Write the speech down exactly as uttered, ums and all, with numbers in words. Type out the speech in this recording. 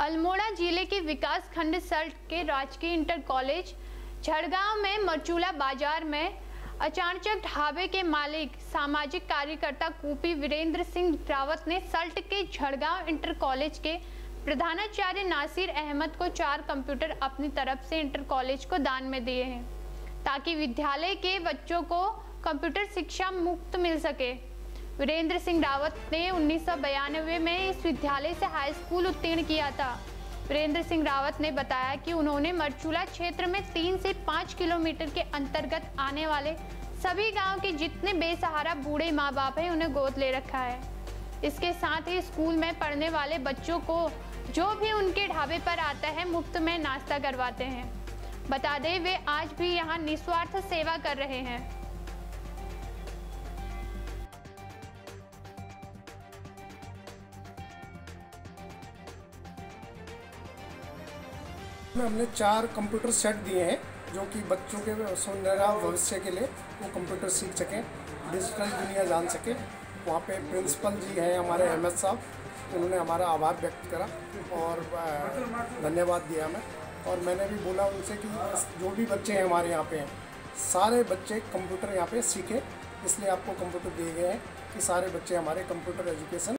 अल्मोड़ा जिले के विकास खंड सल्ट के राजकीय इंटर कॉलेज झड़गांव में मरचूला बाजार में अचानक ढाबे के मालिक सामाजिक कार्यकर्ता कूपी वीरेंद्र सिंह रावत ने सल्ट के झड़गांव इंटर कॉलेज के प्रधानाचार्य नासिर अहमद को चार कंप्यूटर अपनी तरफ से इंटर कॉलेज को दान में दिए हैं ताकि विद्यालय के बच्चों को कंप्यूटर शिक्षा मुफ्त मिल सके। वीरेंद्र सिंह रावत ने उन्नीस सौ बयानवे में इस विद्यालय से हाई स्कूल उत्तीर्ण किया था। वीरेंद्र सिंह रावत ने बताया कि उन्होंने मरचूला क्षेत्र में तीन से पाँच किलोमीटर के अंतर्गत आने वाले सभी गांव के जितने बेसहारा बूढ़े माँ बाप हैं उन्हें गोद ले रखा है। इसके साथ ही स्कूल में पढ़ने वाले बच्चों को जो भी उनके ढाबे पर आता है मुफ्त में नाश्ता करवाते हैं। बता दें वे आज भी यहाँ निस्वार्थ सेवा कर रहे हैं। हमने चार कंप्यूटर सेट दिए हैं जो कि बच्चों के सुनहरा भविष्य के लिए वो कंप्यूटर सीख सकें, डिजिटल दुनिया जान सकें। वहाँ पे प्रिंसिपल जी हैं हमारे अहमद साहब, उन्होंने हमारा आभार व्यक्त करा और धन्यवाद दिया हमें। और मैंने भी बोला उनसे कि जो भी बच्चे हैं हमारे यहाँ पे हैं सारे बच्चे कंप्यूटर यहाँ पे सीखें, इसलिए आपको कंप्यूटर दिए गए हैं कि सारे बच्चे हमारे कंप्यूटर एजुकेशन